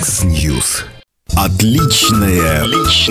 X-News. Отличное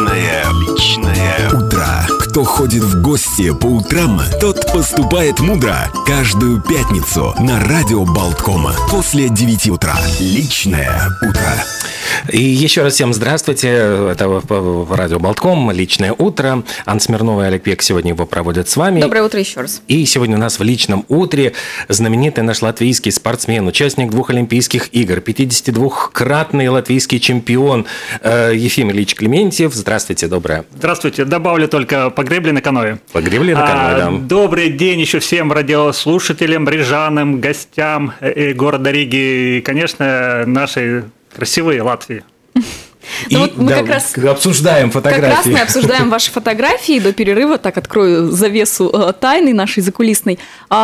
утро. Кто ходит в гости по утрам, тот поступает мудро. Каждую пятницу на радио Болткома после 9 утра. Личное утро. И еще раз всем здравствуйте. Это радио Болтком. Личное утро. Анна Смирнова и Олег Пек сегодня его проводят с вами. Доброе утро еще раз. И сегодня у нас в личном утре знаменитый наш латвийский спортсмен, участник 2 Олимпийских игр, 52-кратный латвийский чемпион Ефим Ильич Клементьев. Здравствуйте, доброе. Здравствуйте. Добавлю только по гребле на каноэ. По гребле на каноэ, да. Добрый день еще всем радиослушателям, рижанам, гостям города Риги и, конечно, нашей красивой Латвии. И вот мы как раз обсуждаем фотографии. Как раз мы обсуждаем ваши фотографии до перерыва. Так, открою завесу тайны нашей закулисной.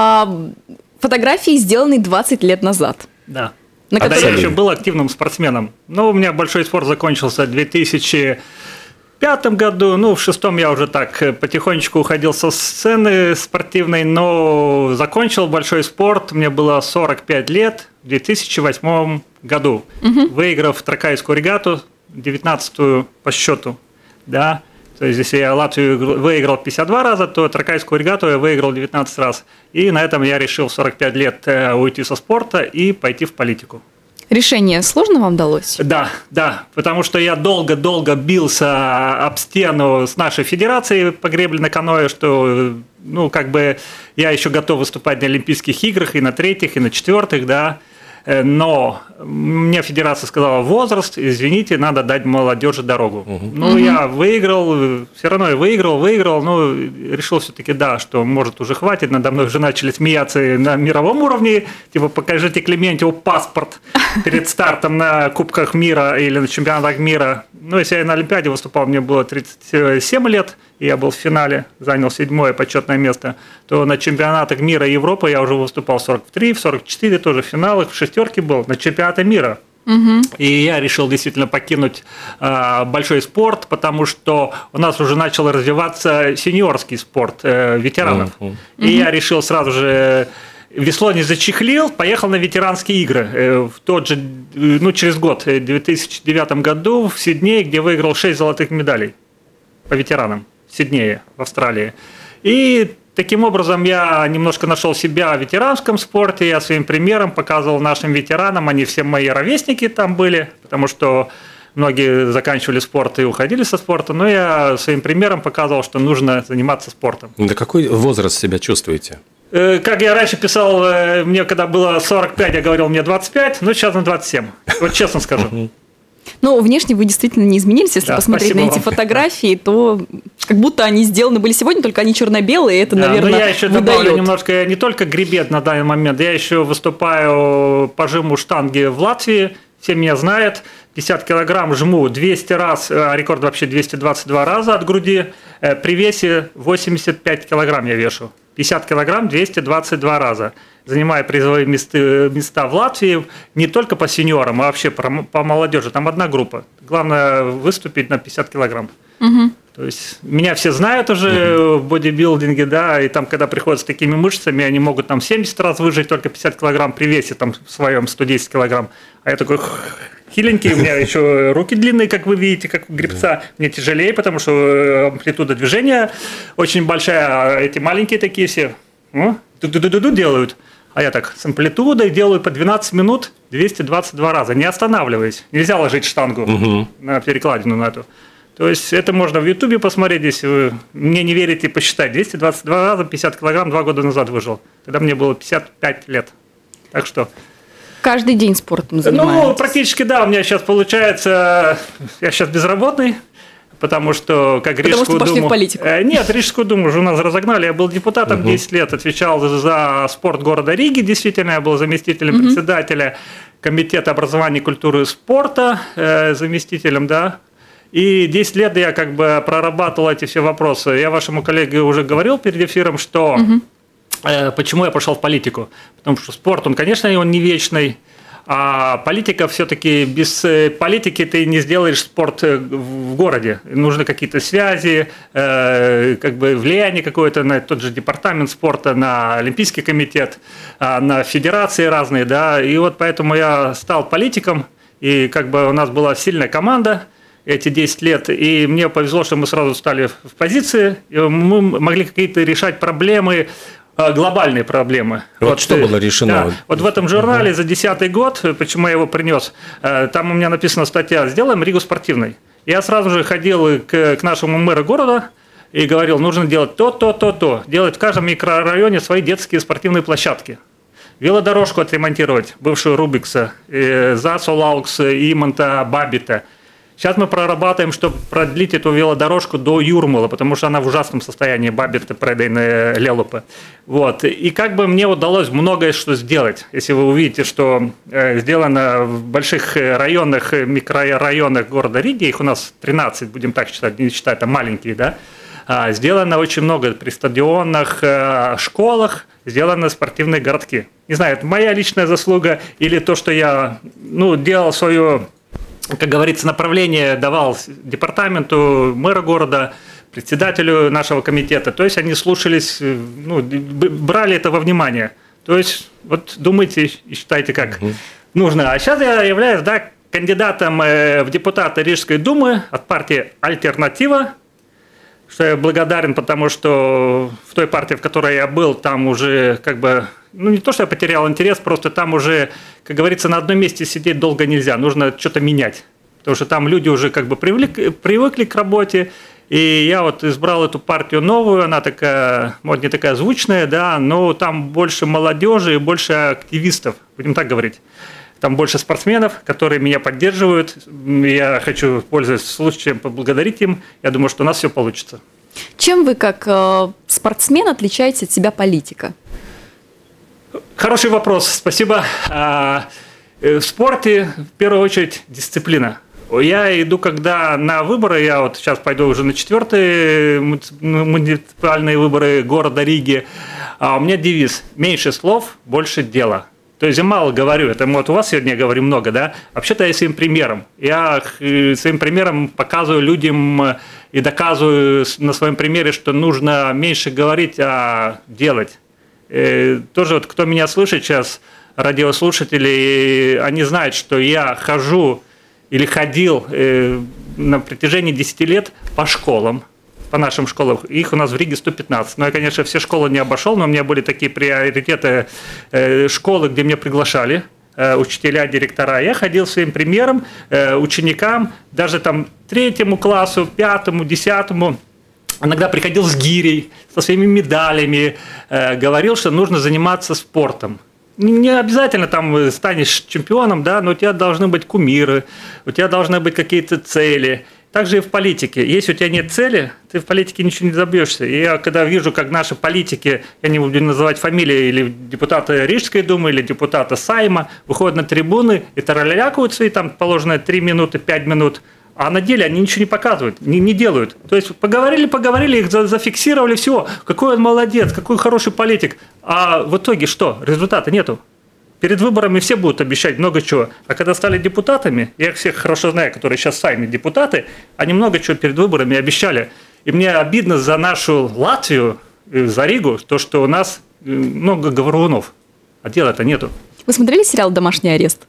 Фотографии сделаны 20 лет назад. Да. Когда я еще был активным спортсменом. Ну, у меня большой спорт закончился в 2005 году. Ну, в 2006 я уже так потихонечку уходил со сцены спортивной, но закончил большой спорт. Мне было 45 лет в 2008 году, выиграв Тракайскую регату, 19-ю по счету. Да. То есть, если я Латвию выиграл 52 раза, то Тракайскую регату я выиграл 19 раз. И на этом я решил в 45 лет уйти со спорта и пойти в политику. Решение сложно вам далось? Да, потому что я долго бился об стену с нашей федерацией по гребле на каноэ, что, ну, как бы я еще готов выступать на Олимпийских играх и на 3-х, и на 4-х, да. Но мне федерация сказала: возраст, извините, надо дать молодежи дорогу. Ну, я выиграл, все равно я выиграл, но решил все-таки, да, что может уже хватит, надо мной уже начали смеяться на мировом уровне, типа покажите Клементьеву паспорт перед стартом на Кубках мира или на чемпионатах мира. Ну, если я на Олимпиаде выступал, мне было 37 лет, и я был в финале, занял 7-е почетное место, то на чемпионатах мира и Европы я уже выступал в 43, в 44 тоже в финалах, в 6-ке был, на чемпионате мира. И я решил действительно покинуть большой спорт, потому что у нас уже начал развиваться сеньорский спорт ветеранов. И я решил сразу же... Весло не зачехлил, поехал на ветеранские игры в тот же, ну, через год, в 2009 году в Сиднее, где выиграл 6 золотых медалей по ветеранам в Сиднее, в Австралии. И таким образом я немножко нашел себя в ветеранском спорте, я своим примером показывал нашим ветеранам, они все мои ровесники там были, потому что многие заканчивали спорт и уходили со спорта, но я своим примером показывал, что нужно заниматься спортом. Да какой возраст себя чувствуете? Как я раньше писал, мне когда было 45, я говорил, мне 25, но сейчас на 27. Вот честно скажу. Ну, внешне вы действительно не изменились. Если посмотреть на эти фотографии, то как будто они сделаны были сегодня, только они черно-белые, это, наверное, но я еще добавлю немножко, я не только гребет на данный момент, я еще выступаю по жиму штанги в Латвии, все меня знают, 50 килограмм жму 200 раз, рекорд вообще 222 раза от груди, при весе 85 килограмм я вешу. 50 килограмм 222 раза. Занимая призовые места в Латвии не только по сеньорам, а вообще по молодежи. Там одна группа. Главное выступить на 50 килограмм. То есть меня все знают уже в бодибилдинге, да, и там, когда приходят с такими мышцами, они могут там 70 раз выжить только 50 килограмм при весе там в своем 110 килограмм. А я такой хиленький, у меня еще руки длинные, как вы видите, как у гребца. Мне тяжелее, потому что амплитуда движения очень большая, а эти маленькие такие все делают. А я так с амплитудой делаю по 12 минут 222 раза, не останавливаясь. Нельзя ложить штангу на перекладину на эту. То есть это можно в Ютубе посмотреть, если вы мне не верите, посчитать. 222 раза, 50 килограмм 2 года назад выжил, когда мне было 55 лет. Так что... Каждый день спортом занимаетесь? Ну, практически да, у меня сейчас получается... Я сейчас безработный, потому что как Рижскую Думу... пошли в политику? Нет, Рижскую думу уже у нас разогнали. Я был депутатом 10 лет, отвечал за спорт города Риги, действительно, я был заместителем председателя комитета образования, культуры и спорта, заместителем, да. И 10 лет я как бы прорабатывал эти все вопросы. Я вашему коллеге уже говорил перед эфиром, что почему я пошел в политику. Потому что спорт, он, конечно, он не вечный, а политика все-таки, без политики ты не сделаешь спорт в городе. Нужны какие-то связи, как бы влияние какое-то на тот же департамент спорта, на Олимпийский комитет, на федерации разные, да. И вот поэтому я стал политиком. И как бы у нас была сильная команда эти 10 лет, и мне повезло, что мы сразу стали в позиции, и мы могли какие-то решать проблемы, глобальные проблемы. Вот что было решено? Да, вот в этом журнале за 2010 год, почему я его принес, там у меня написана статья «Сделаем Ригу спортивной». Я сразу же ходил к нашему мэру города и говорил, нужно делать то, делать в каждом микрорайоне свои детские спортивные площадки. Велодорожку отремонтировать, бывшую Рубикса, Засу, Лаукс, Имонта, Бабита. Сейчас мы прорабатываем, чтобы продлить эту велодорожку до Юрмала, потому что она в ужасном состоянии, Бабита, Предейна, Лелупа. Вот. И как бы мне удалось многое что сделать. Если вы увидите, что сделано в больших районах, микрорайонах города Риги, их у нас 13, будем так считать, не считая, это маленькие, да, сделано очень много при стадионах, школах, сделаны спортивные городки. Не знаю, это моя личная заслуга или то, что я делал свое, как говорится, направление, давал департаменту, мэра города, председателю нашего комитета. То есть они слушались, брали это во внимание. То есть вот думайте и считайте, как нужно. А сейчас я являюсь кандидатом в депутаты Рижской думы от партии «Альтернатива», что я благодарен, потому что в той партии, в которой я был, там уже как бы, не то, что я потерял интерес, просто там уже, как говорится, на одном месте сидеть долго нельзя, нужно что-то менять, потому что там люди уже как бы привыкли к работе, и я вот избрал эту партию новую, она такая, может, не такая звучная, да, но там больше молодежи и больше активистов, будем так говорить. Там больше спортсменов, которые меня поддерживают. Я хочу, пользуясь случаем, поблагодарить им. Я думаю, что у нас все получится. Чем вы, как спортсмен, отличаете от себя политика? Хороший вопрос, спасибо. В спорте, в первую очередь, дисциплина. Я иду, когда на выборы, я вот сейчас пойду уже на 4-е муниципальные выборы города Риги, у меня девиз «Меньше слов, больше дела». То есть я мало говорю, это вот у вас сегодня я говорю много, да? Вообще-то я своим примером. Я своим примером показываю людям и доказываю на своем примере, что нужно меньше говорить, а делать. Тоже вот кто меня слышит сейчас, радиослушатели, они знают, что я хожу или ходил на протяжении 10 лет по школам. По нашим школам. Их у нас в Риге 115. Но я, конечно, все школы не обошел, но у меня были такие приоритеты школы, где меня приглашали, учителя, директора. Я ходил своим примером ученикам, даже там 3-му классу, 5-му, 10-му. Иногда приходил с гирей, со своими медалями, говорил, что нужно заниматься спортом. Не обязательно там станешь чемпионом, да, но у тебя должны быть кумиры, у тебя должны быть какие-то цели. Также и в политике. Если у тебя нет цели, ты в политике ничего не добьешься. И я когда вижу, как наши политики, я не буду называть фамилии, или депутаты Рижской думы, или депутаты Сайма, выходят на трибуны и таралякаются, и там положено 3 минуты, 5 минут, а на деле они ничего не показывают, не делают. То есть поговорили, их зафиксировали, все, какой он молодец, какой хороший политик. А в итоге что? Результата нету. Перед выборами все будут обещать много чего. А когда стали депутатами, я их всех хорошо знаю, которые сейчас сами депутаты, они много чего перед выборами обещали. И мне обидно за нашу Латвию, за Ригу, то, что у нас много говорунов, а дела-то нету. Вы смотрели сериал «Домашний арест»?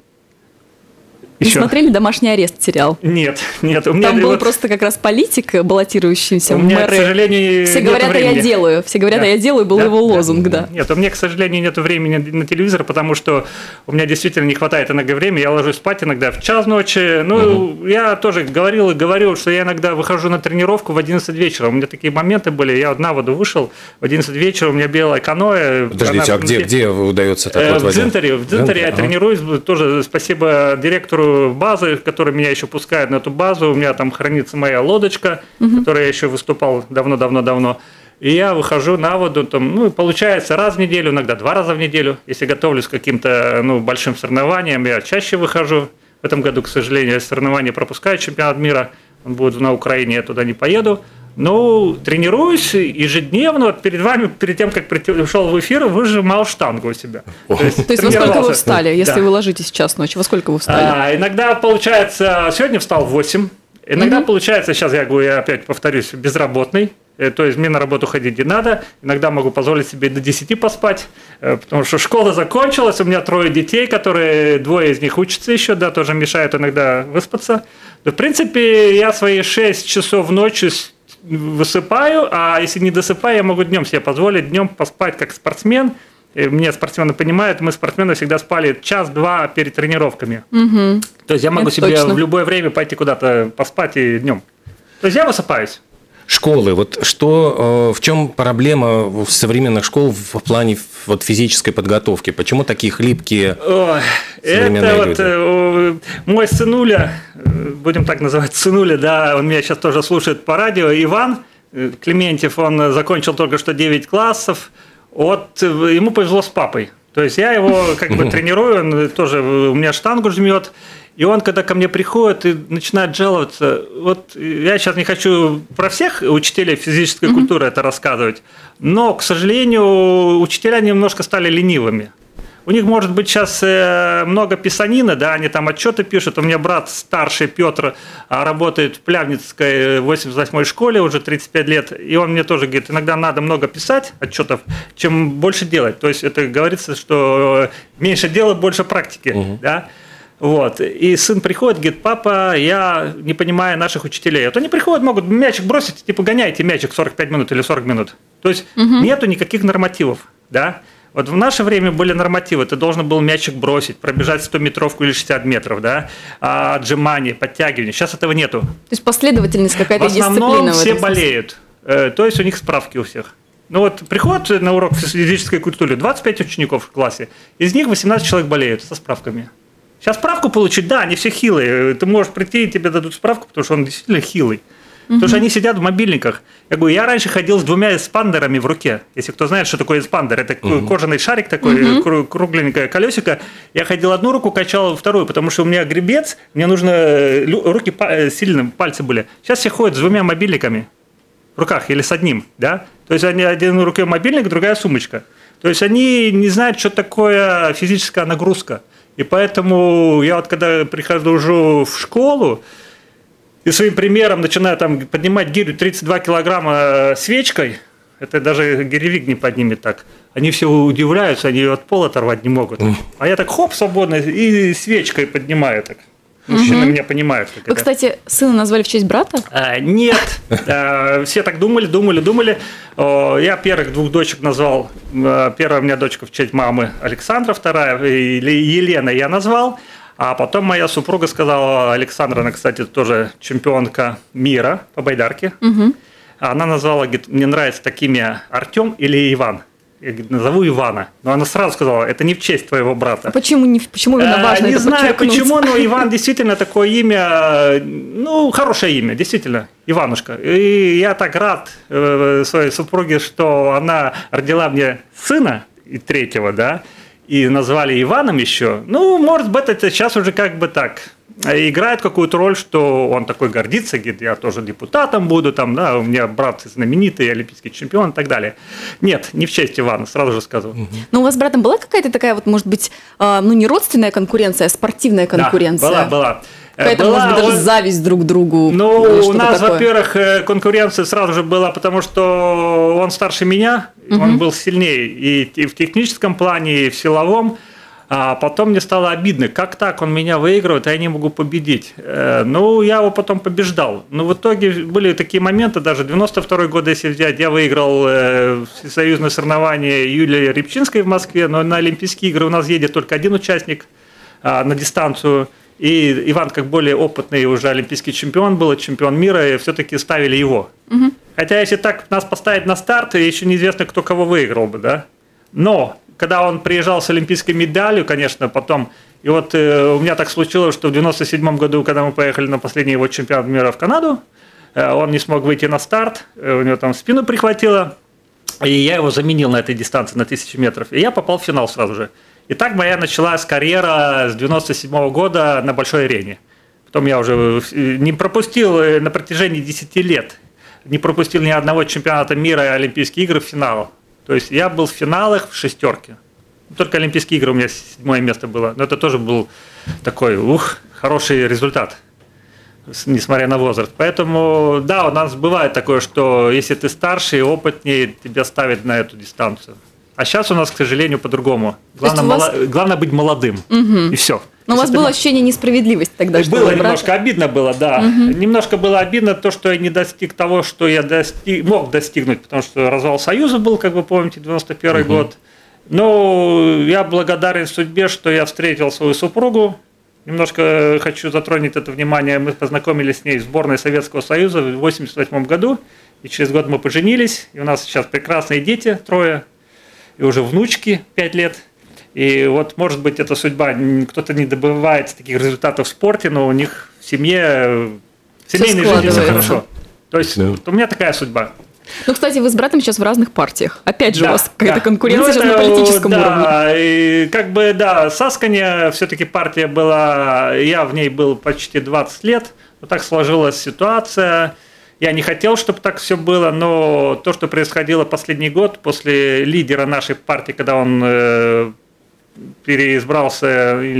Еще? Не смотрели «Домашний арест» сериал? Нет. У меня там был просто как раз политик, баллотирующийся в мэры. К сожалению, все говорят, а я делаю. Все говорят, а я делаю, был его лозунг, да. Нет, у меня, к сожалению, нет времени на телевизор, потому что у меня действительно не хватает иногда времени. Я ложусь спать иногда в час ночи. Я тоже говорил, что я иногда выхожу на тренировку в 11 вечера. У меня такие моменты были. Я на воду вышел в 11 вечера, у меня белое каноэ. Подождите, а где удается так вот? В Дзинтере я тренируюсь. Тоже спасибо директору базы, который меня еще пускает на эту базу. У меня там хранится моя лодочка, которой я еще выступал давно. И я выхожу на воду, там, получается, раз в неделю, иногда 2 раза в неделю. Если готовлюсь к каким-то большим соревнованиям, я чаще выхожу. В этом году, к сожалению, соревнования пропускаю, чемпионат мира. Он будет на Украине, я туда не поеду. Тренируюсь ежедневно. Вот перед вами, перед тем, как пришел в эфир, выжимал штангу у себя. То есть во сколько вы встали, если вы ложитесь в час ночи? Во сколько вы встали? Иногда получается, сегодня встал в 8. Иногда получается, сейчас я опять повторюсь, безработный. То есть мне на работу ходить не надо. Иногда могу позволить себе до 10 поспать, потому что школа закончилась, у меня 3 детей, которые 2 из них учатся еще, да, тоже мешают иногда выспаться. Но, в принципе, я свои 6 часов ночи высыпаю, а если не досыпаю, я могу днем себе позволить днем поспать как спортсмен. Меня спортсмены понимают, мы спортсмены всегда спали час-два перед тренировками. Угу. То есть я могу себе точно в любое время пойти куда-то поспать и днем. То есть я высыпаюсь. Школы. Вот что, в чем проблема в современных школ в плане вот физической подготовки? Почему такие хлипкие современные люди? Вот мой сынуля, будем так называть, сынуля, да, он меня сейчас тоже слушает по радио, Иван Клементьев, он закончил только что 9 классов. Вот ему повезло с папой. То есть я его как бы тренирую, он тоже у меня штангу жмет. И он, когда ко мне приходит и начинает жаловаться, вот я сейчас не хочу про всех учителей физической культуры это рассказывать, но, к сожалению, учителя немножко стали ленивыми. У них, может быть, сейчас много писанина, да, они там отчеты пишут. У меня брат старший, Петр, работает в Плявницкой 88-й школе уже 35 лет, и он мне тоже говорит, иногда надо много писать отчетов, чем больше делать. То есть это говорится, что меньше дела, больше практики, да. Вот. И сын приходит, говорит, папа, я не понимаю наших учителей. А то они приходят, могут мячик бросить, типа гоняйте мячик 45 минут или 40 минут. То есть нету никаких нормативов, да. Вот в наше время были нормативы, ты должен был мячик бросить, пробежать 100-метровку или 60 метров, да, отжимания, подтягивания. Сейчас этого нету. То есть последовательность какая-то, дисциплина. В основном все болеют, то есть у них справки у всех. Ну вот приходят на урок физической культуры 25 учеников в классе, из них 18 человек болеют со справками. Сейчас справку получить, да, они все хилые. Ты можешь прийти, и тебе дадут справку, потому что он действительно хилый. Потому что они сидят в мобильниках. Я говорю, я раньше ходил с 2 эспандерами в руке. Если кто знает, что такое эспандер, это кожаный шарик такой, кругленькое колесико. Я ходил одну руку, качал вторую, потому что у меня гребец, мне нужно руки сильные, пальцы были. Сейчас все ходят с 2 мобильниками в руках или с одним, да? То есть они один руке мобильник, другая сумочка. То есть они не знают, что такое физическая нагрузка. И поэтому я вот когда прихожу в школу и своим примером начинаю там поднимать гирю 32 килограмма свечкой, это даже гиревик не поднимет так, они все удивляются, они ее от пола оторвать не могут. А я так хоп, свободно, и свечкой поднимаю так. Мужчины меня понимают. Как Вы, это. Кстати, сына назвали в честь брата? Нет. Все так думали. Я первых 2 дочек назвал. Первая у меня дочка в честь мамы Александра, вторая Елена я назвал. А потом моя супруга сказала, Александра, она, кстати, тоже чемпионка мира по байдарке. Она назвала, говорит, мне нравится так имя Артем или Иван. Я говорю, назову Ивана. Но она сразу сказала, это не в честь твоего брата. Почему именно важно не это знаю подчеркнуть? почему, но Иван действительно такое имя, ну, хорошее имя, действительно, Иванушка. И я так рад своей супруге, что она родила мне сына, и 3-го, да, и назвали Иваном еще. Ну, может быть, это сейчас уже как бы так играет какую-то роль, что он такой гордится, говорит, я тоже депутатом буду, там, да, у меня брат знаменитый, олимпийский чемпион и так далее. Нет, не в честь Ивана, сразу же скажу. Но у вас с братом была какая-то такая вот, может быть, ну не родственная конкуренция, а спортивная конкуренция? Да, была. Какая-то, может быть, даже зависть друг к другу? Ну, у нас, во-первых, конкуренция сразу же была, потому что он старше меня, он был сильнее и в техническом плане, и в силовом. А потом мне стало обидно, как так он меня выигрывает, а я не могу победить. Ну, я его потом побеждал. Но в итоге были такие моменты, даже 92-й год, если взять, я выиграл всесоюзное соревнование Юлии Рябчинской в Москве, но на Олимпийские игры у нас едет только один участник на дистанцию. И Иван, как более опытный уже олимпийский чемпион был, чемпион мира, и все-таки ставили его. Хотя, если так нас поставить на старт, еще неизвестно, кто кого выиграл бы, да. Но когда он приезжал с олимпийской медалью, конечно, потом, и вот у меня так случилось, что в 97 году, когда мы поехали на последний его чемпионат мира в Канаду, он не смог выйти на старт, у него там спину прихватило, и я его заменил на этой дистанции, на 1000 метров, и я попал в финал сразу же. И так моя началась карьера с 97 года на большой арене. Потом я уже не пропустил на протяжении 10 лет, не пропустил ни одного чемпионата мира и Олимпийских игр в финал. То есть я был в финалах в 6. Только Олимпийские игры у меня 7-е место было. Но это тоже был такой, хороший результат. несмотря на возраст. Поэтому, да, у нас бывает такое, что если ты старше и опытнее, тебя ставят на эту дистанцию. А сейчас у нас, к сожалению, по-другому. Главное быть молодым, и все. Но у вас было ощущение несправедливости тогда? Было немножко обидно было, да. Немножко было обидно то, что я не достиг того, что я мог достигнуть, потому что развал Союза был, как вы помните, 91 год. Но я благодарен судьбе, что я встретил свою супругу. Немножко хочу затронуть это внимание. Мы познакомились с ней в сборной Советского Союза в 1988 году. И через год мы поженились. И у нас сейчас прекрасные дети, 3. И уже внучки 5 лет. И вот, может быть, это судьба. Кто-то не добивается таких результатов в спорте, но у них в семье, в семейной жизни все хорошо. То есть у меня такая судьба. Ну, кстати, вы с братом сейчас в разных партиях. Опять же, у вас какая-то конкуренция сейчас на политическом уровне. Да, и как бы, да, Сасканя все-таки партия была, я в ней был почти 20 лет, но так сложилась ситуация. Я не хотел, чтобы так все было, но то, что происходило последний год после лидера нашей партии, когда он избрался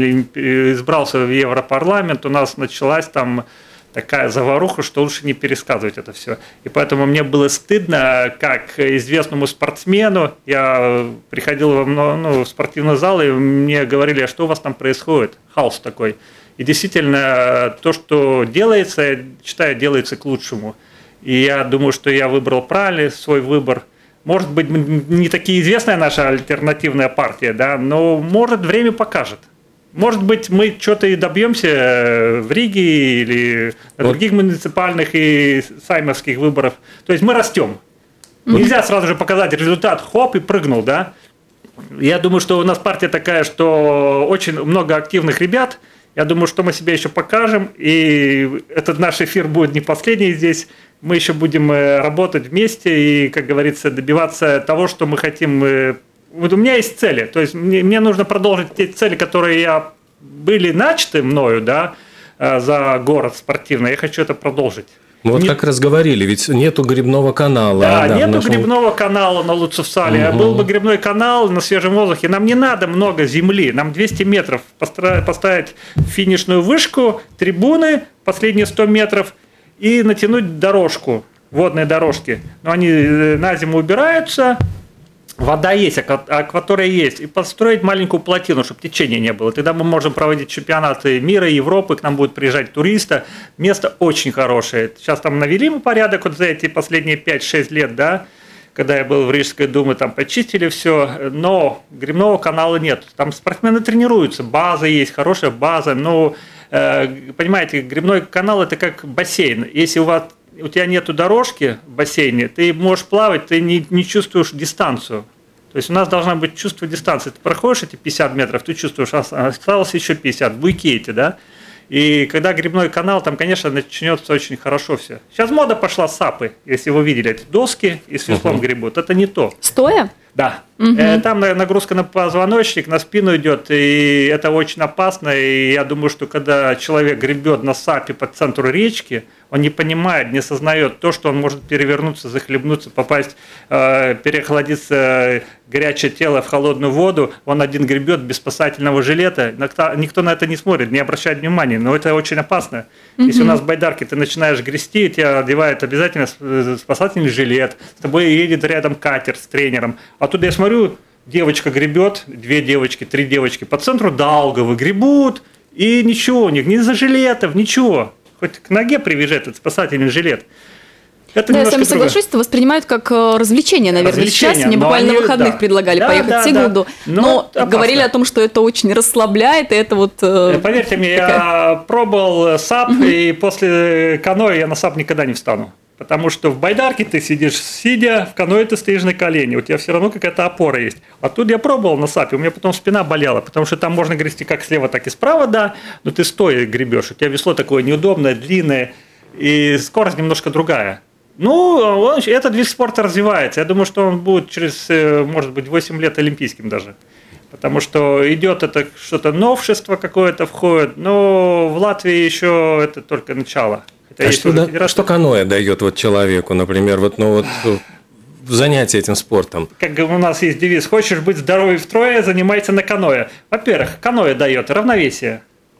в Европарламент, у нас началась там такая заваруха, что лучше не пересказывать это все. И поэтому мне было стыдно, как известному спортсмену, я приходил в спортивный зал, и мне говорили, а что у вас там происходит? Хаос такой. И действительно, то, что делается, я считаю, делается к лучшему. И я думаю, что я выбрал правильный свой выбор. Может быть, не такие известная наша альтернативная партия, да, но, может, время покажет. Может быть, мы что-то и добьемся в Риге или на других муниципальных и саймовских выборах. То есть мы растем. Нельзя сразу же показать результат, хоп, и прыгнул, да. Я думаю, что у нас партия такая, что очень много активных ребят. Я думаю, что мы себя еще покажем. И этот наш эфир будет не последний здесь. Мы еще будем работать вместе и, как говорится, добиваться того, что мы хотим. Вот у меня есть цели, то есть мне нужно продолжить те цели, которые были начаты мною, да, за город спортивный, я хочу это продолжить. Вот как раз говорили, ведь нету гребного канала. Да, нету гребного канала на Луцевсале, был бы гребной канал на свежем воздухе, нам не надо много земли, нам 200 метров поставить финишную вышку, трибуны, последние 100 метров и натянуть дорожку, водные дорожки, но они на зиму убираются. Вода есть, акватория есть. И построить маленькую плотину, чтобы течения не было. Тогда мы можем проводить чемпионаты мира, Европы, к нам будут приезжать туристы. Место очень хорошее. Сейчас там навели мы порядок вот за эти последние 5-6 лет, да, когда я был в Рижской думе, там почистили все, но гребного канала нет. Там спортсмены тренируются, база есть, хорошая база. Но, понимаете, гребной канал – это как бассейн. Если у тебя нету дорожки в бассейне, ты можешь плавать, ты не чувствуешь дистанцию. То есть у нас должно быть чувство дистанции. Ты проходишь эти 50 метров, ты чувствуешь, осталось еще 50, в буйке эти, да? И когда гребной канал, там, конечно, начнется очень хорошо все. Сейчас мода пошла сапы, если вы видели эти доски и с веслом гребут. Это не то. Стоя? Да. Там нагрузка на позвоночник, на спину идет, и это очень опасно. И я думаю, что когда человек гребет на сапе по центру речки, он не понимает, не осознает то, что он может перевернуться, захлебнуться, попасть, переохладиться горячее тело в холодную воду. Он один гребет без спасательного жилета. Никто на это не смотрит, не обращает внимания. Но это очень опасно. Если у нас в байдарке ты начинаешь грести, тебя одевают обязательно спасательный жилет, с тобой едет рядом катер с тренером. А тут я смотрю, девочка гребет, 2 девочки, 3 девочки по центру Даугавы гребут, и ничего у них, ни за жилетов, ничего. Хоть к ноге привяжи этот спасательный жилет. Это да, я с вами соглашусь, это воспринимают как развлечение, наверное, сейчас. Мне буквально на выходных предлагали поехать в Сигулду, но говорили о том, что это очень расслабляет, и это вот... Поверьте мне, я пробовал САП, и после каноэ я на САП никогда не встану. Потому что в байдарке ты сидишь сидя, в каноэ ты стоишь на колени, у тебя все равно какая-то опора есть. А тут я пробовал на САПе, у меня потом спина болела, потому что там можно грести как слева, так и справа, да, но ты стоя гребешь, у тебя весло такое неудобное, длинное, и скорость немножко другая. Ну, этот вид спорта развивается, я думаю, что он будет через, может быть, 8 лет олимпийским даже. Потому что идет это что-то новшество какое-то входит, но в Латвии еще это только начало. А что каноэ дает вот человеку, например, занятие этим спортом? Как у нас есть девиз: хочешь быть здоровый втрое, занимайся на каноэ. Во-первых, каноэ дает равновесие.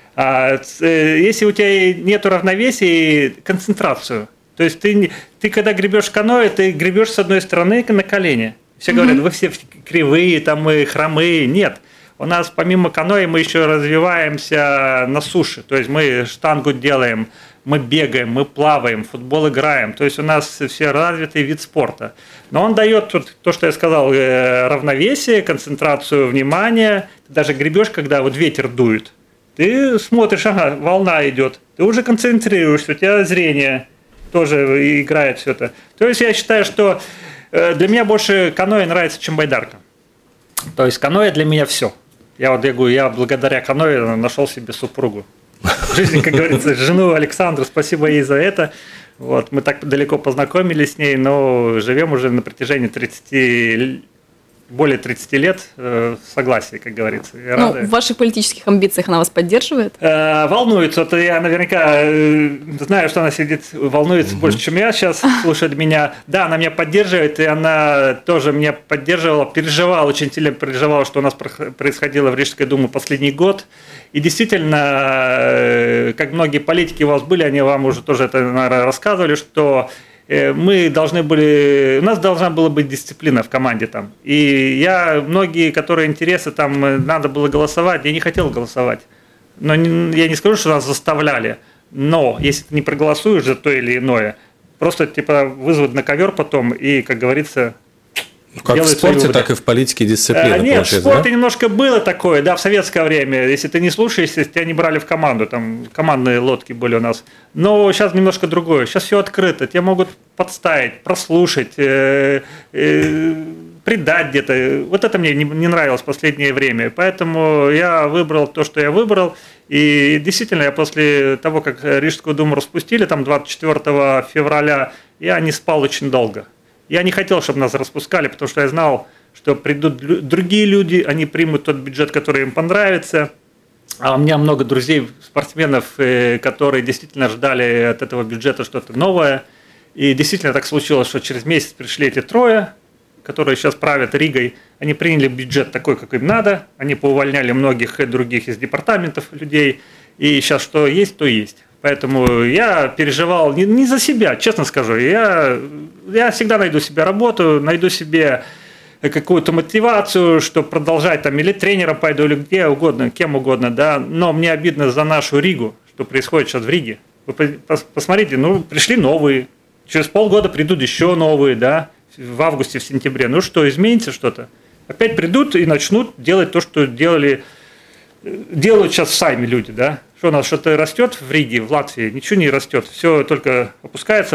Если у тебя нет равновесия, концентрацию. То есть ты когда гребешь каноэ, ты гребешь с одной стороны на колени. Все говорят, вы все кривые, там мы хромые. Нет. У нас помимо каноэ мы еще развиваемся на суше. То есть мы штангу делаем, мы бегаем, мы плаваем, в футбол играем. То есть у нас все развитый вид спорта. Но он дает то, что я сказал, равновесие, концентрацию внимания. Ты даже гребешь, когда вот ветер дует. Ты смотришь, ага, волна идет. Ты уже концентрируешься, у тебя зрение тоже играет все это. То есть я считаю, что для меня больше каноэ нравится, чем байдарка. То есть каноэ для меня все. Я говорю, я благодаря каноэ нашел себе супругу. В жизни, как говорится, жену Александру, спасибо ей за это. Вот, мы так далеко познакомились с ней, но живем уже на протяжении более 30 лет в согласии, как говорится. В ваших политических амбициях она вас поддерживает? Волнуется. Вот я наверняка знаю, что она сидит, волнуется больше, чем я сейчас, слушает меня. Да, она меня поддерживает, и она тоже меня поддерживала, переживала, очень сильно переживала, что у нас происходило в Рижской думе последний год. И действительно, как многие политики у вас были, они вам уже тоже это, наверное, рассказывали, что мы должны были, у нас должна была быть дисциплина в команде там. И многие, которые интересы там, надо было голосовать, я не хотел голосовать. Но я не скажу, что нас заставляли. Но если ты не проголосуешь за то или иное, просто типа вызовут на ковер потом и, как говорится, как в спорте, так и в политике дисциплина. Нет, в спорте немножко было такое, да, в советское время. Если ты не слушаешься, тебя не брали в команду, там командные лодки были у нас. Но сейчас немножко другое. Сейчас все открыто. Тебя могут подставить, прослушать, предать где-то. Вот это мне не нравилось в последнее время. Поэтому я выбрал то, что я выбрал. И действительно, я после того, как Рижскую думу распустили, там 24 февраля, я не спал очень долго. Я не хотел, чтобы нас распускали, потому что я знал, что придут другие люди, они примут тот бюджет, который им понравится. А у меня много друзей, спортсменов, которые действительно ждали от этого бюджета что-то новое. И действительно так случилось, что через месяц пришли эти трое, которые сейчас правят Ригой. Они приняли бюджет такой, как им надо. Они поувольняли многих других из департаментов людей. И сейчас что есть, то есть. Поэтому я переживал не за себя, честно скажу. Я всегда найду себе работу, найду себе какую-то мотивацию, чтобы продолжать там, или тренером пойду, или где угодно, кем угодно, да. Но мне обидно за нашу Ригу, что происходит сейчас в Риге. Вы посмотрите, пришли новые, через полгода придут еще новые, да, в августе, в сентябре. Ну что, изменится что-то? Опять придут и начнут делать то, что делают сейчас сами люди, да. Что у нас что-то растет в Риге, в Латвии? Ничего не растет. Все только опускается.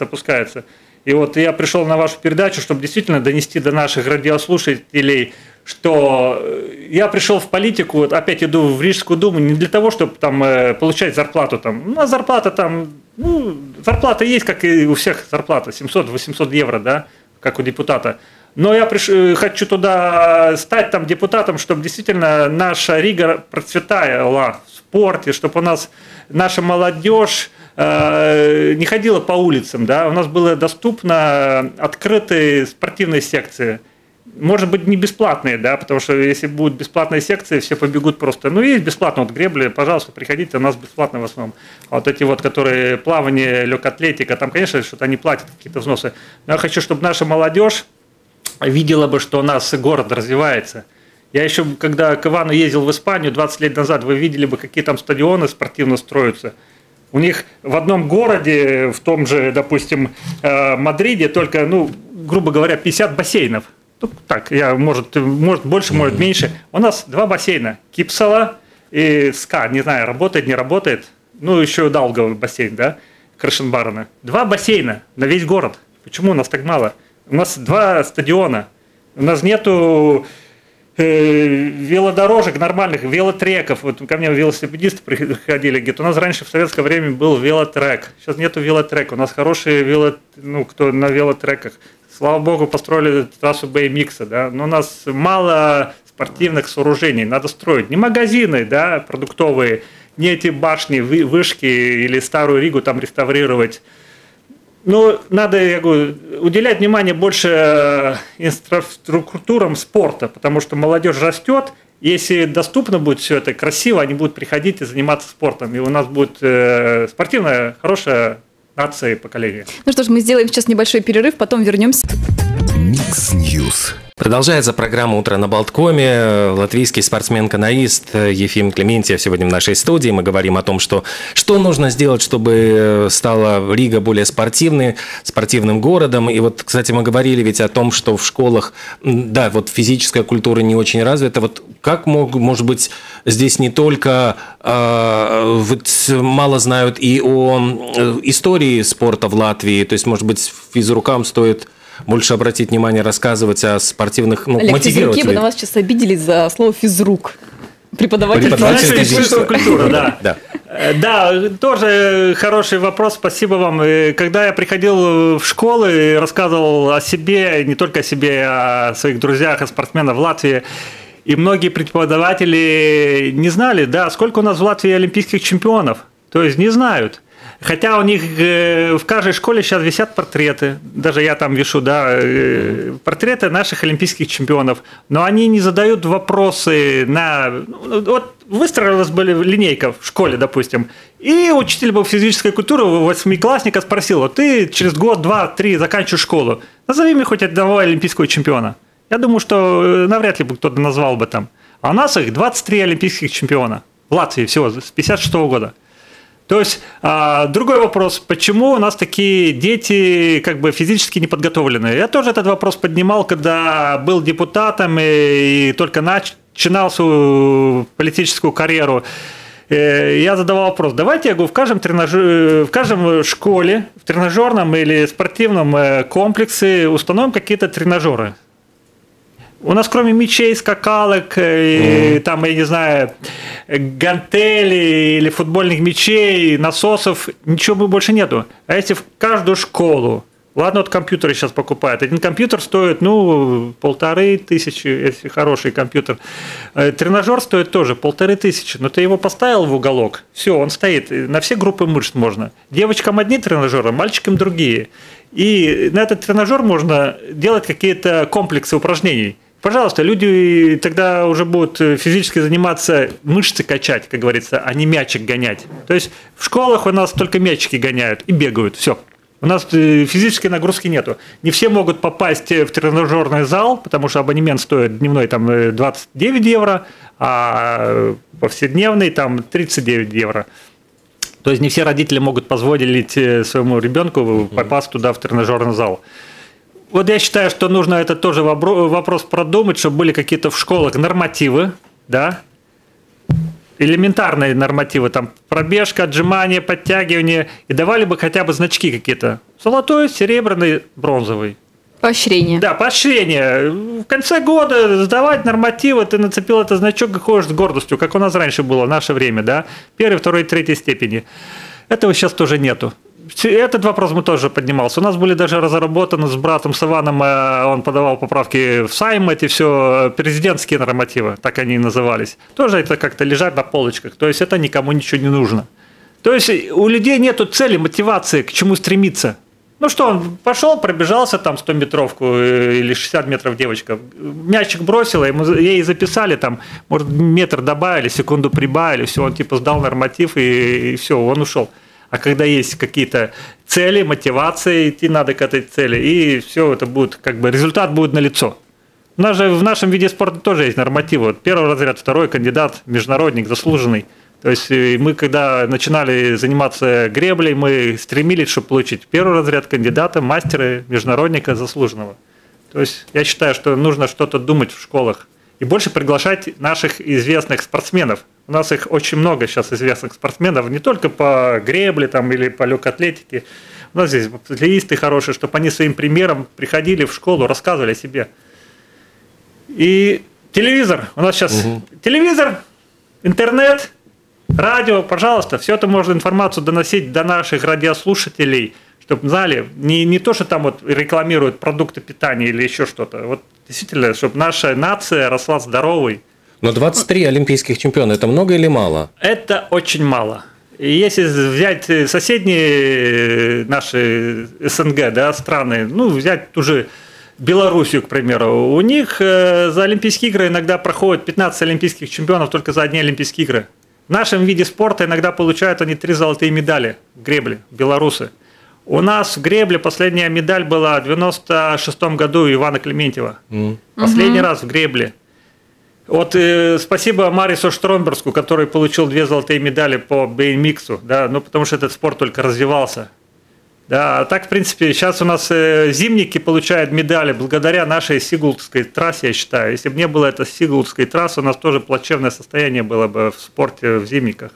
И вот я пришел на вашу передачу, чтобы действительно донести до наших радиослушателей, что я пришел в политику, вот опять иду в Рижскую думу не для того, чтобы там получать зарплату. Там. У нас зарплата там, зарплата есть, как и у всех зарплата, 700-800 евро, да, как у депутата. Но я хочу туда стать там депутатом, чтобы действительно наша Рига процветала в спорте, чтобы у нас наша молодежь не ходила по улицам, да, у нас было доступно открытые спортивные секции. Может быть, не бесплатные, да, потому что если будут бесплатные секции, все побегут просто. Есть бесплатно, вот гребли, пожалуйста, приходите, у нас бесплатно в основном. А вот эти вот, которые плавание, легкоатлетика, там, конечно, что-то они платят какие-то взносы. Но я хочу, чтобы наша молодежь видела бы, что у нас город развивается. Я еще, когда к Ивану ездил в Испанию 20 лет назад, вы видели бы, какие там стадионы спортивно строятся. У них в одном городе, в том же, допустим, Мадриде, только, грубо говоря, 50 бассейнов. Так, может больше, может меньше. У нас 2 бассейна. Кипсала и СКА. Не знаю, работает, не работает. Еще Далговый бассейн, да, Крашенбарена. 2 бассейна на весь город. Почему у нас так мало? У нас 2 стадиона. У нас нету велодорожек нормальных, велотреков. Вот ко мне велосипедисты приходили, говорят, у нас раньше в советское время был велотрек. Сейчас нету велотрека. У нас хорошие кто на велотреках. Слава богу, построили трассу BMX, да, но у нас мало спортивных сооружений, надо строить. Не магазины, да, продуктовые, не эти башни, вышки или старую Ригу там реставрировать. Надо, я говорю, уделять внимание больше инфраструктурам спорта, потому что молодежь растет, Если доступно будет все это, красиво, они будут приходить и заниматься спортом. И у нас будет спортивная, хорошая нация и поколение. Ну что ж, мы сделаем сейчас небольшой перерыв, потом вернемся. Микс Ньюс. Продолжается программа «Утро на Болткоме». Латвийский спортсмен-каноист Ефим Клементьев сегодня в нашей студии. Мы говорим о том, что нужно сделать, чтобы стала Рига более спортивным городом. И вот, кстати, мы говорили ведь о том, что в школах, да, вот физическая культура не очень развита. Вот как может быть, здесь не только вот мало знают и о истории спорта в Латвии, то есть, может быть, физрукам стоит больше обратить внимание, рассказывать о спортивных, Олег, физруки бы на вас сейчас обиделись за слово физрук. Преподаватель физической культуры, да. Да, тоже хороший вопрос, спасибо вам. Когда я приходил в школы и рассказывал о себе, не только о себе, а о своих друзьях, о спортсменах в Латвии, и многие преподаватели не знали, да, сколько у нас в Латвии олимпийских чемпионов, то есть не знают. Хотя у них в каждой школе сейчас висят портреты, даже я там вешу, да, портреты наших олимпийских чемпионов, но они не задают вопросы вот выстроилась бы линейка в школе, допустим, и учитель был физической культуры, восьмиклассника спросил: вот ты через год, два, три заканчиваешь школу, назови мне хоть одного олимпийского чемпиона. Я думаю, что навряд ли бы кто-то назвал бы там. А у нас их 23 олимпийских чемпиона в Латвии всего с 1956 года. То есть, другой вопрос, почему у нас такие дети как бы физически неподготовленные? Я тоже этот вопрос поднимал, когда был депутатом и только начинал свою политическую карьеру. Я задавал вопрос: давайте, я говорю, в каждом школе, в тренажерном или спортивном комплексе установим какие-то тренажеры. У нас кроме мячей, скакалок, и, там, я не знаю, гантелей или футбольных мячей, насосов, ничего больше нету. А если в каждую школу, ладно, вот компьютеры сейчас покупают, один компьютер стоит, 1500, если хороший компьютер. Тренажер стоит тоже 1500, но ты его поставил в уголок, все, он стоит, на все группы мышц можно. Девочкам одни тренажеры, мальчикам другие. И на этот тренажер можно делать какие-то комплексы упражнений. Пожалуйста, люди тогда уже будут физически заниматься, мышцы качать, как говорится, а не мячик гонять. То есть в школах у нас только мячики гоняют и бегают, все. У нас физической нагрузки нету. Не все могут попасть в тренажерный зал, потому что абонемент стоит дневной там 29 евро, а повседневный там 39 евро. То есть не все родители могут позволить своему ребенку попасть туда в тренажерный зал. Вот я считаю, что нужно это тоже вопрос продумать, чтобы были какие-то в школах нормативы, да, элементарные нормативы, там пробежка, отжимания, подтягивания, и давали бы хотя бы значки какие-то: золотой, серебряный, бронзовый. Поощрение. Да, поощрение. В конце года сдавать нормативы, ты нацепил этот значок и ходишь с гордостью, как у нас раньше было, в наше время, да, 1, 2, 3 степени. Этого сейчас тоже нету. Этот вопрос мы тоже поднимался. У нас были даже разработаны с братом Саваном, он подавал поправки в Сайм, эти все президентские нормативы, так они и назывались. Тоже это как-то лежат на полочках, то есть это никому ничего не нужно. То есть у людей нету цели, мотивации, к чему стремиться. Ну что, он пошел, пробежался там 100-метровку или 60 метров девочка, мячик бросила, ей записали там, может, метр добавили, секунду прибавили, все, он типа сдал норматив и все, он ушел. А когда есть какие-то цели, мотивации, идти надо к этой цели, и все это будет, как бы результат будет налицо. У нас же в нашем виде спорта тоже есть нормативы. Вот 1 разряд, 2 кандидат, международник, заслуженный. То есть мы, когда начинали заниматься греблей, мы стремились, чтобы получить 1 разряд кандидата, мастера, международника, заслуженного. То есть я считаю, что нужно что-то думать в школах и больше приглашать наших известных спортсменов. У нас их очень много сейчас известных спортсменов, не только по гребле там, или по легкоатлетике. У нас здесь специалисты хорошие, чтобы они своим примером приходили в школу, рассказывали о себе. И телевизор. У нас сейчас телевизор, интернет, радио, пожалуйста, все это можно информацию доносить до наших радиослушателей, чтобы знали, не то, что там вот рекламируют продукты питания или еще что-то. Вот действительно, чтобы наша нация росла здоровой. Но 23 олимпийских чемпиона – это много или мало? Это очень мало. И если взять соседние наши СНГ, да, страны, взять ту же Белоруссию, к примеру. У них за Олимпийские игры иногда проходят 15 олимпийских чемпионов только за одни Олимпийские игры. В нашем виде спорта иногда получают они 3 золотые медали в гребле, белорусы. У нас в гребле последняя медаль была в 96 году у Ивана Клементьева. Последний раз в гребле. Вот спасибо Марису Штромберску, который получил 2 золотые медали по BMX, да, ну потому что этот спорт только развивался. Да, а так, в принципе, сейчас у нас зимники получают медали благодаря нашей Сигулдской трассе, я считаю. Если бы не было этой Сигулдской трассы, у нас тоже плачевное состояние было бы в спорте в зимниках.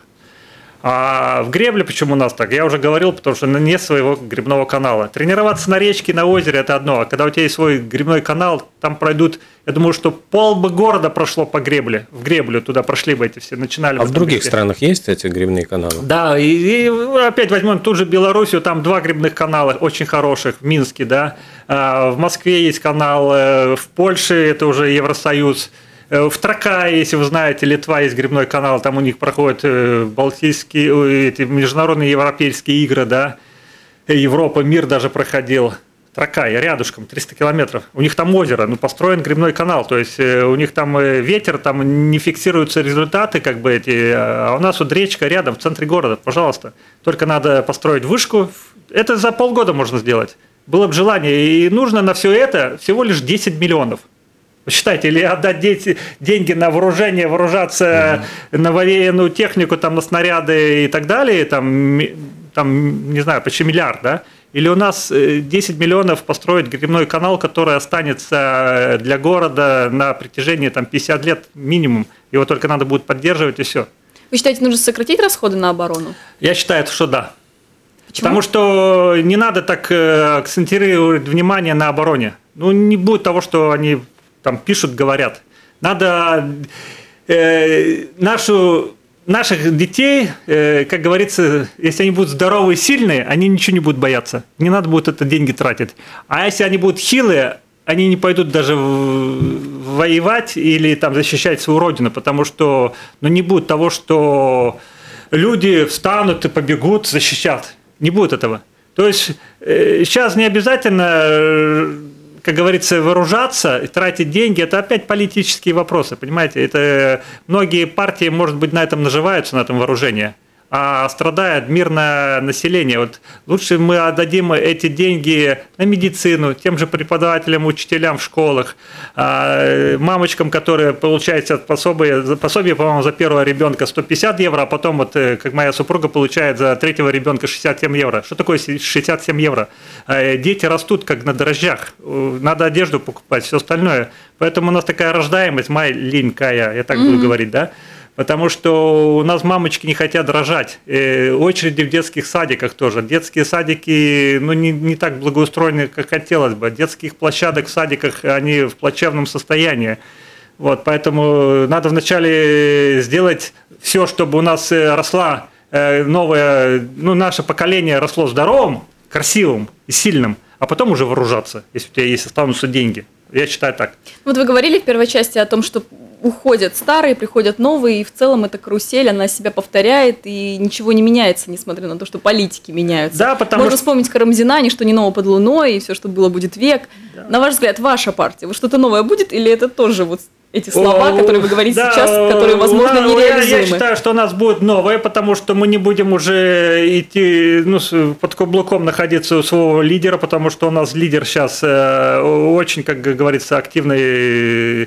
А в гребле почему у нас так? Я уже говорил, потому что нет своего гребного канала. Тренироваться на речке, на озере – это одно. А когда у тебя есть свой гребной канал, там пройдут, я думаю, что полбы города прошло по гребле. В греблю туда прошли бы эти все, начинали. А в других странах есть эти гребные каналы? Да, и опять возьмем ту же Белоруссию, там 2 гребных канала очень хороших, в Минске, да. В Москве есть канал, в Польше это уже Евросоюз. В Тракае, если вы знаете, Литва есть гребной канал, там у них проходят балтийские, эти международные европейские игры, да, Европа, мир даже проходил. Тракай, рядышком, 300 километров. У них там озеро, ну, построен гребной канал, то есть у них там ветер, там не фиксируются результаты, как бы эти, а у нас вот речка рядом, в центре города, пожалуйста. Только надо построить вышку, это за полгода можно сделать. Было бы желание, и нужно на все это всего лишь 10 миллионов. Считайте, или отдать деньги на вооружение, вооружаться на военную технику, там, на снаряды и так далее, там, не знаю, почти миллиард, да? Или у нас 10 миллионов построить гребной канал, который останется для города на протяжении там, 50 лет минимум, его только надо будет поддерживать и все. Вы считаете, нужно сократить расходы на оборону? Я считаю, что да. Почему? Потому что не надо так акцентировать внимание на обороне. Ну, не будет того, что они там пишут, говорят. Надо наших детей, как говорится, если они будут здоровые и сильные, они ничего не будут бояться. Не надо будет это деньги тратить. А если они будут хилые, они не пойдут даже воевать или там защищать свою родину, потому что не будет того, что люди встанут и побегут защищать. Не будет этого. То есть сейчас не обязательно, как говорится, вооружаться и тратить деньги, это опять политические вопросы, понимаете? Это многие партии, может быть, на этом наживаются, на этом вооружении, а страдает мирное население. Вот лучше мы отдадим эти деньги на медицину, тем же преподавателям, учителям в школах, мамочкам, которые получают пособие, по-моему, за первого ребенка 150 евро, а потом, вот, как моя супруга получает за третьего ребенка 67 евро. Что такое 67 евро? Дети растут как на дрожжах, надо одежду покупать, все остальное. Поэтому у нас такая рождаемость маленькая, я так буду говорить, да? Потому что у нас мамочки не хотят рожать. Очереди в детских садиках тоже. Детские садики не так благоустроены, как хотелось бы. Детских площадок в садиках, они в плачевном состоянии. Вот, поэтому надо вначале сделать все, чтобы у нас росла новое, наше поколение росло здоровым, красивым и сильным, а потом уже вооружаться, если у тебя есть останутся деньги. Я считаю так. Вот вы говорили в первой части о том, что уходят старые, приходят новые, и в целом эта карусель, она себя повторяет, и ничего не меняется, несмотря на то, что политики меняются. Да, можно вспомнить Карамзина, ничто не ново под луной, и все, что было, будет век. Да. На ваш взгляд, ваша партия, вот что-то новое будет, или это тоже вот эти слова, которые вы говорите сейчас, которые, возможно, нереализуемы? Я считаю, что у нас будет новое, потому что мы не будем уже идти под каблуком находиться у своего лидера, потому что у нас лидер сейчас очень, как говорится, активный,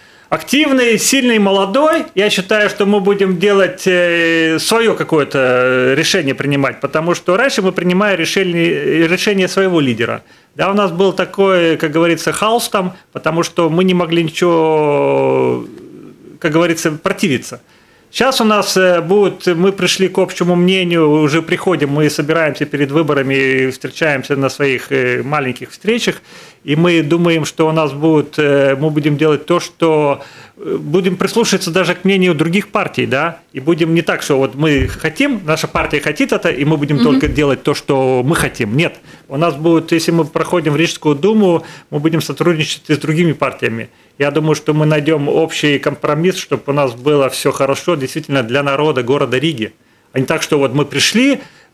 сильный, молодой. Я считаю, что мы будем делать свое какое-то решение принимать, потому что раньше мы принимали решение своего лидера. Да, у нас был такой, как говорится, хаос там, потому что мы не могли ничего, как говорится, противиться. Сейчас у нас мы пришли к общему мнению, уже приходим, мы собираемся перед выборами, встречаемся на своих маленьких встречах, и мы думаем, что у нас мы будем делать то, что будем прислушиваться даже к мнению других партий, да, и будем не так, что вот мы хотим, наша партия хотит это, и мы будем только делать то, что мы хотим. Нет, у нас будет, если мы проходим в Рижскую думу, мы будем сотрудничать с другими партиями. Я думаю, что мы найдем общий компромисс, чтобы у нас было все хорошо действительно для народа города Риги. А не так, что вот мы пришли,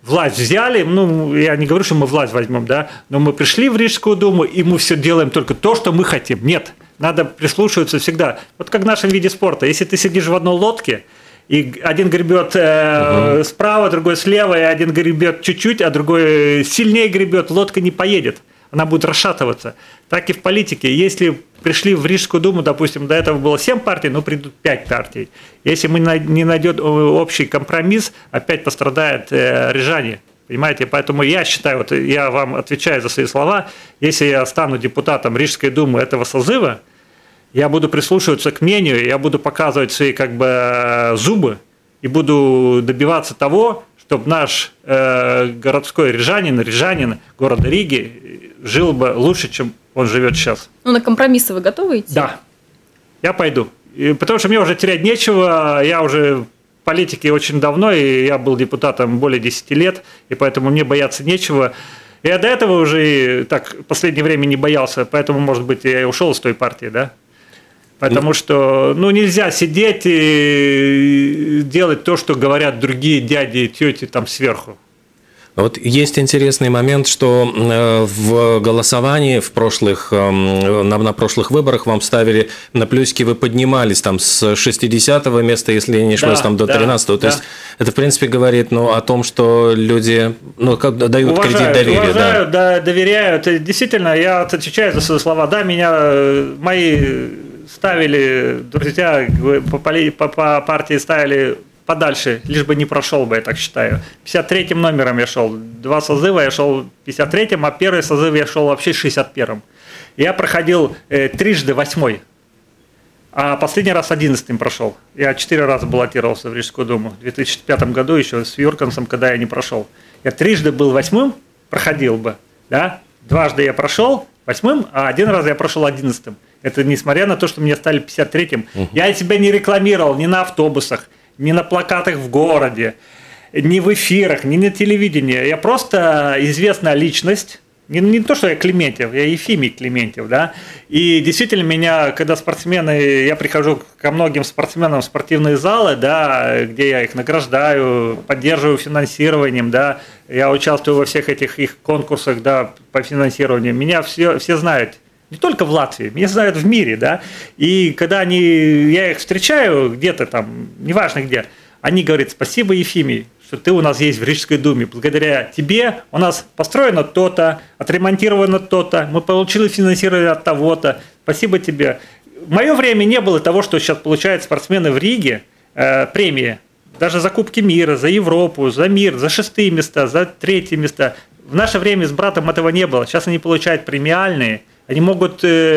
власть взяли, ну, я не говорю, что мы власть возьмем, да, но мы пришли в Рижскую думу, и мы все делаем только то, что мы хотим. Нет, надо прислушиваться всегда. Вот как в нашем виде спорта. Если ты сидишь в одной лодке, и один гребет справа, другой слева, и один гребет чуть-чуть, а другой сильнее гребет, лодка не поедет, она будет расшатываться. Так и в политике. Если пришли в Рижскую думу, допустим, до этого было 7 партий, но придут 5 партий. Если мы не найдем общий компромисс, опять пострадают рижане. Понимаете? Поэтому я считаю, вот я вам отвечаю за свои слова, если я стану депутатом Рижской думы этого созыва, я буду прислушиваться к мнению, я буду показывать свои как бы зубы и буду добиваться того, чтобы наш городской рижанин города Риги жил бы лучше, чем он живет сейчас. Ну, на компромиссы вы готовы идти? Да, я пойду. Потому что мне уже терять нечего, я уже в политике очень давно, и я был депутатом более 10 лет, и поэтому мне бояться нечего. Я до этого уже так в последнее время не боялся, поэтому, может быть, я и ушел из той партии, да? Потому что, ну, нельзя сидеть и делать то, что говорят другие дяди и тети там сверху. Вот есть интересный момент, что в голосовании на прошлых выборах вам ставили на плюсики, вы поднимались там с 60-го места, если я не ошибаюсь, там до 13-го. То есть это, в принципе, говорит о том, что люди дают кредит доверия. Уважают, да, доверяют. И действительно, я отвечаю за свои слова. Да, мои ставили, друзья по партии ставили подальше, лишь бы не прошел бы, я так считаю. 53-м номером я шел. 2 созыва я шел 53-м, а первый созыв я шел вообще 61-м. Я проходил трижды 8-й, а последний раз 11-м прошел. Я 4 раза баллотировался в Рижскую думу. В 2005 году еще с Юркансом, когда я не прошел. Я трижды был 8-м, проходил бы, да? Дважды я прошел 8-м, а 1 раз я прошел 11-м. Это несмотря на то, что меня стали 53-м. Я себя не рекламировал ни на автобусах, ни на плакатах в городе, ни в эфирах, ни на телевидении. Я просто известная личность. Не то, что я Клементьев, я Ефимий Клементьев, да. И действительно меня, когда спортсмены, я прихожу ко многим спортсменам в спортивные залы, да, где я их награждаю, поддерживаю финансированием, да. Я участвую во всех этих их конкурсах, да, по финансированию. Меня все знают. Не только в Латвии, меня знают в мире, да, и когда я их встречаю где-то там, неважно где, они говорят: спасибо, Ефимий, что ты у нас есть в Рижской думе, благодаря тебе у нас построено то-то, отремонтировано то-то, мы получили финансирование от того-то, спасибо тебе. В мое время не было того, что сейчас получают спортсмены в Риге, премии, даже за Кубки мира, за Европу, за мир, за 6-е места, за 3-е места. В наше время с братом этого не было, сейчас они получают премиальные. Они могут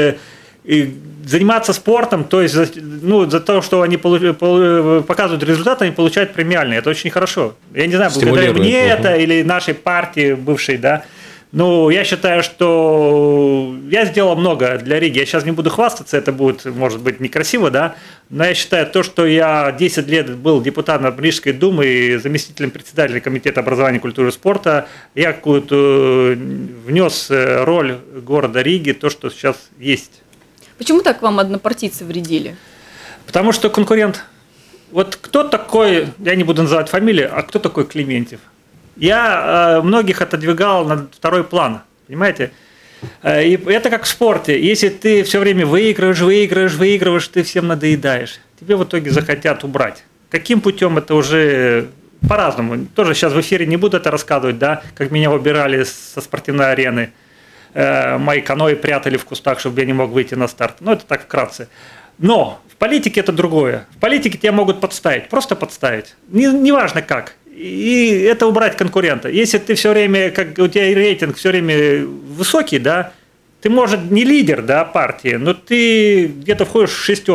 заниматься спортом, то есть за то, что они показывают результаты, они получают премиальные. Это очень хорошо. Я не знаю, благодаря мне это или нашей партии бывшей, да. Но я считаю, что я сделал много для Риги. Я сейчас не буду хвастаться, это будет, может быть, некрасиво, да. Но я считаю, то, что я 10 лет был депутатом Рижской думы и заместителем председателя комитета образования, культуры и спорта, я какую-то внес роль города Риги, то, что сейчас есть. Почему так вам однопартийцы вредили? Потому что конкурент. Вот кто такой, я не буду называть фамилию, а кто такой Клементьев? Я многих отодвигал на второй план, понимаете? И это как в спорте. Если ты все время выигрываешь, ты всем надоедаешь. Тебе в итоге захотят убрать. Каким путем, это уже по-разному. Тоже сейчас в эфире не буду это рассказывать, да, как меня выбирали со спортивной арены. Мои каноэ прятали в кустах, чтобы я не мог выйти на старт. Ну, это так вкратце. Но в политике это другое. В политике тебя могут подставить, просто подставить. Неважно как. И это убрать конкурента. Если ты все время, как у тебя рейтинг все время высокий, да, ты, может, не лидер, да, партии, но ты где-то входишь в 6.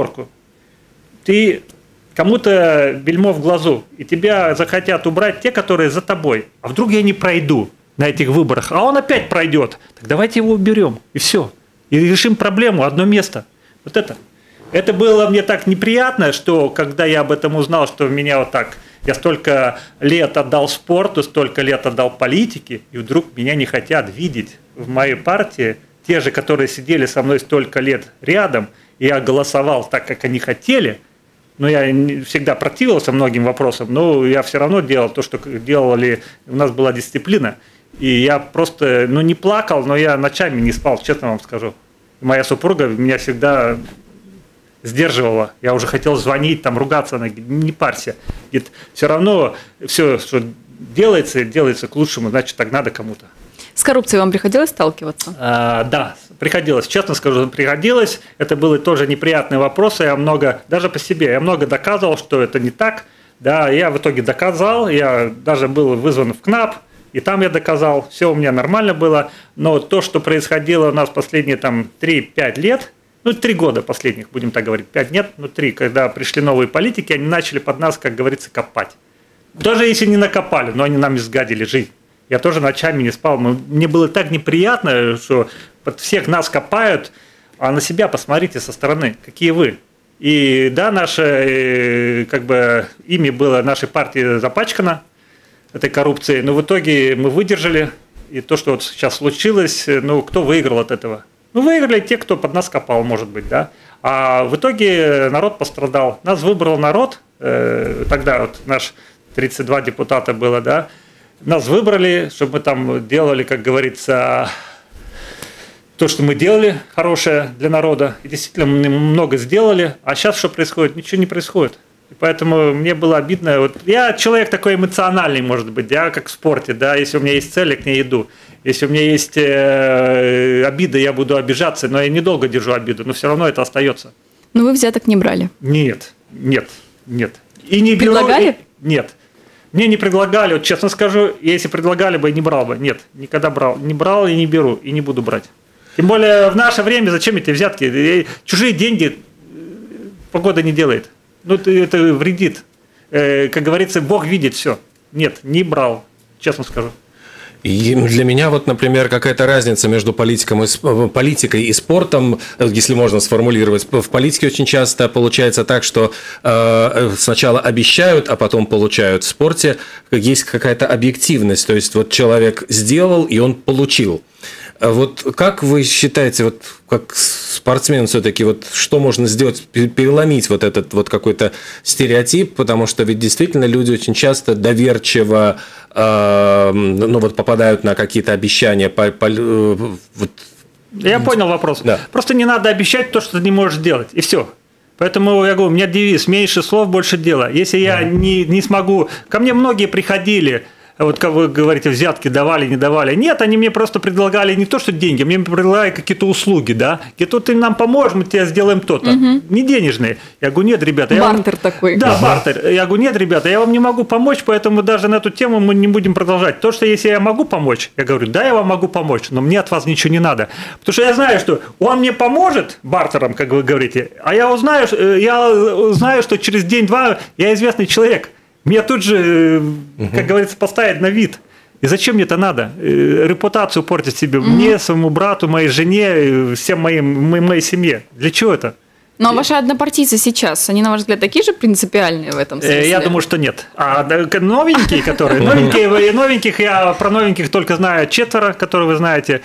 Ты кому-то бельмо в глазу, и тебя захотят убрать те, которые за тобой. А вдруг я не пройду на этих выборах, а он опять пройдет. Так давайте его уберем, и все. И решим проблему, одно место. Вот это. Это было мне так неприятно, что когда я об этом узнал, что меня вот так... Я столько лет отдал спорту, столько лет отдал политике, и вдруг меня не хотят видеть в моей партии. Те же, которые сидели со мной столько лет рядом, и я голосовал так, как они хотели. но я всегда противился многим вопросам, но я все равно делал то, что делали, у нас была дисциплина. И я просто, не плакал, но я ночами не спал, честно вам скажу. Моя супруга меня всегда сдерживала. Я уже хотел звонить, там, ругаться, она говорит, не парься. Говорит, все равно все, что делается к лучшему, значит, так надо кому-то. С коррупцией вам приходилось сталкиваться? Да, приходилось, честно скажу, приходилось. Это были тоже неприятные вопросы. Даже по себе, я много доказывал, что это не так. Да, я в итоге доказал, я даже был вызван в КНАП, и там я доказал, все у меня нормально было. Но то, что происходило у нас последние 3-5 лет, 3 года последних, будем так говорить, 5 нет, 3, когда пришли новые политики, они начали под нас, как говорится, копать. Даже если не накопали, но они нам изгадили жизнь. Я тоже ночами не спал. Мне было так неприятно, что под всех нас копают, а на себя посмотрите со стороны, какие вы. И да, наше, имя было нашей партии запачкано этой коррупцией, но в итоге мы выдержали. И то, что вот сейчас случилось, кто выиграл от этого? Выиграли те, кто под нас копал, может быть, да. А в итоге народ пострадал. Нас выбрал народ, тогда вот наш 32 депутата было, да. Нас выбрали, чтобы мы там делали, как говорится, то, что мы делали хорошее для народа. И действительно, мы много сделали. А сейчас что происходит? Ничего не происходит. И поэтому мне было обидно. Вот я человек такой эмоциональный, может быть, да, как в спорте. Да, если у меня есть цель, я к ней иду. Если у меня есть обида, я буду обижаться. Но я недолго держу обиду, но все равно это остается. Но вы взяток не брали? Нет. И не предлагали? Нет. Мне не предлагали, вот честно скажу, если предлагали бы, не брал бы. Нет, никогда брал. Не брал и не беру, и не буду брать. Тем более в наше время зачем эти взятки? Чужие деньги погода не делает. Это вредит. Как говорится, Бог видит все. Нет, не брал, честно скажу. И для меня, вот, например, какая-то разница между политикой и спортом, если можно сформулировать. В политике очень часто получается так, что сначала обещают, а потом получают. В спорте есть какая-то объективность, то есть вот человек сделал, и он получил. Вот как вы считаете, вот как спортсмен все-таки, вот что можно сделать, переломить вот этот вот какой-то стереотип, потому что ведь действительно люди очень часто доверчиво попадают на какие-то обещания. Я понял вопрос. Да. Просто не надо обещать то, что ты не можешь сделать, и все. Поэтому я говорю, у меня девиз: меньше слов, больше дела. Если я не смогу... Ко мне многие приходили... Вот как вы говорите, взятки давали, не давали. Нет, они мне просто предлагали не то, что деньги, мне предлагали какие-то услуги, да. Говорят, вот ты нам поможешь, мы тебе сделаем то-то. Не денежные. Я говорю, нет, ребята. Бартер такой. Да, бартер. Я говорю, нет, ребята, я вам не могу помочь, поэтому даже на эту тему мы не будем продолжать. То, что если я могу помочь, я говорю, да, я вам могу помочь, но мне от вас ничего не надо. Потому что я знаю, что он мне поможет бартером, как вы говорите, а я знаю, что через день-два я известный человек. Мне тут же, как говорится, поставить на вид. И зачем мне это надо? Репутацию портить себе мне, своему брату, моей жене, всем моей семье. Для чего это? Ну, а ваши однопартийцы сейчас, они, на ваш взгляд, такие же принципиальные в этом смысле? Я думаю, что нет. А новенькие, которые... Новеньких, я про новеньких только знаю 4, которые вы знаете.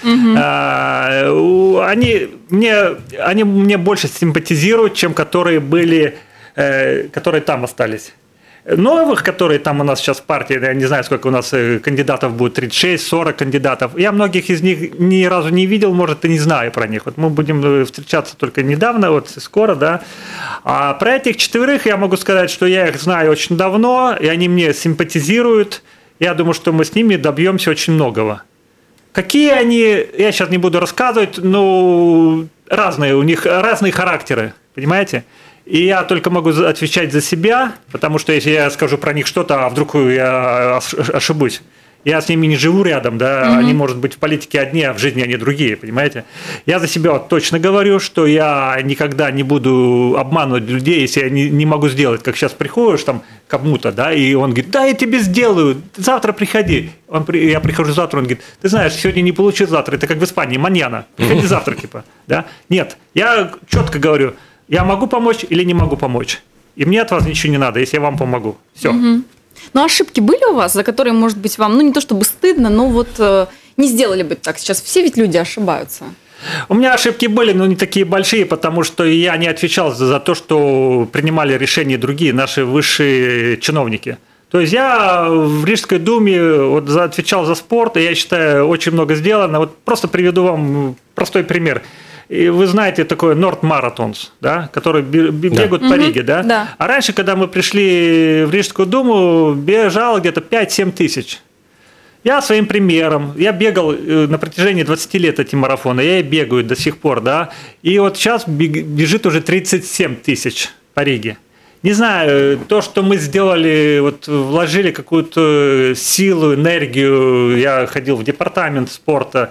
Они мне больше симпатизируют, чем которые там остались. Новых, которые там у нас сейчас в партии, я не знаю, сколько у нас кандидатов будет, 36-40 кандидатов. Я многих из них ни разу не видел, может, и не знаю про них. Вот мы будем встречаться только недавно, вот скоро, да. А про этих 4 я могу сказать, что я их знаю очень давно, и они мне симпатизируют. Я думаю, что мы с ними добьемся очень многого. Какие они, я сейчас не буду рассказывать, но разные, у них разные характеры, понимаете? И я только могу отвечать за себя, потому что если я скажу про них что-то, а вдруг я ошибусь. Я с ними не живу рядом, да, они, может быть, в политике одни, а в жизни они другие, понимаете? Я за себя вот точно говорю, что я никогда не буду обманывать людей, если я не могу сделать. Как сейчас приходишь там к кому-то, да, и он говорит, да, я тебе сделаю, завтра приходи. Я прихожу завтра, он говорит, ты знаешь, сегодня не получится завтра, это как в Испании, маньяна, приходи завтра, типа, да. Нет, я четко говорю, я могу помочь или не могу помочь. И мне от вас ничего не надо, если я вам помогу. Все. Но ошибки были у вас, за которые, может быть, вам, не то чтобы стыдно, но вот не сделали бы так. Сейчас все ведь люди ошибаются. У меня ошибки были, но не такие большие, потому что я не отвечал за то, что принимали решения другие наши высшие чиновники. То есть я в Рижской думе вот отвечал за спорт, и я считаю, очень много сделано. Вот просто приведу вам простой пример. И вы знаете такое Nord Marathons, да, которые бегают по Риге, да? Да. А раньше, когда мы пришли в Рижскую думу, бежало где-то 5-7 тысяч. Я своим примером, я бегал на протяжении 20 лет эти марафоны, я и бегаю до сих пор, да, и вот сейчас бежит уже 37 тысяч по Риге. Не знаю, то, что мы сделали, вот вложили какую-то силу, энергию, я ходил в департамент спорта,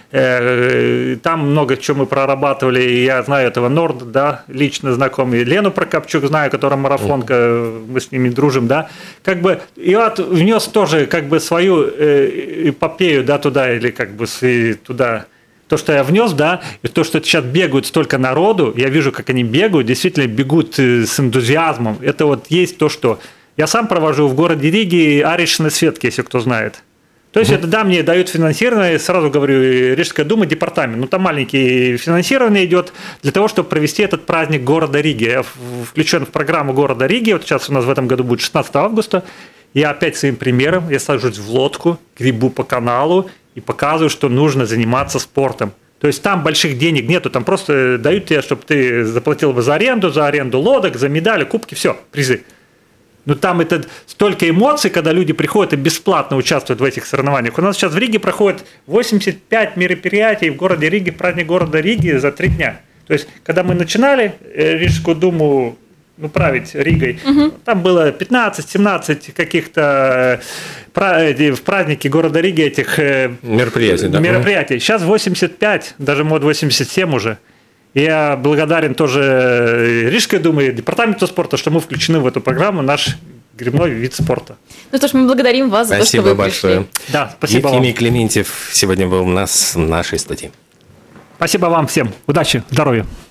там много чего мы прорабатывали, и я знаю этого Норда, да, лично знакомый, Лену Прокопчук знаю, которая марафонка, мы с ними дружим, да, как бы, и вот внес тоже, как бы, свою эпопею, да, туда, или как бы туда, то, что я внес, да, и то, что сейчас бегают столько народу, я вижу, как они бегают, действительно бегут с энтузиазмом, это вот есть то, что я сам провожу в городе Риге аришные светки, если кто знает. То есть это, да, мне дают финансирование, сразу говорю, Рижская дума, департамент, ну там маленький финансирование идет для того, чтобы провести этот праздник города Риги. Я включен в программу города Риги, вот сейчас у нас в этом году будет 16 августа, я опять своим примером, я сажусь в лодку, гребу по каналу и показываю, что нужно заниматься спортом. То есть там больших денег нету, там просто дают тебе, чтобы ты заплатил бы за аренду лодок, за медали, кубки, все, призы. Но там это столько эмоций, когда люди приходят и бесплатно участвуют в этих соревнованиях. У нас сейчас в Риге проходит 85 мероприятий в городе Риге, праздник города Риги за 3 дня. То есть, когда мы начинали Рижскую думу править Ригой, там было 15-17 каких-то в празднике города Риги этих мероприятий. Сейчас 85, даже мод 87 уже. Я благодарен тоже Рижской думе, департаменту спорта, что мы включены в эту программу, наш гребной вид спорта. Ну что ж, мы благодарим вас за то, что вы большое. пришли. Да, спасибо вам. Ефимий Клементьев сегодня был у нас в нашей студии. Спасибо вам всем. Удачи, здоровья.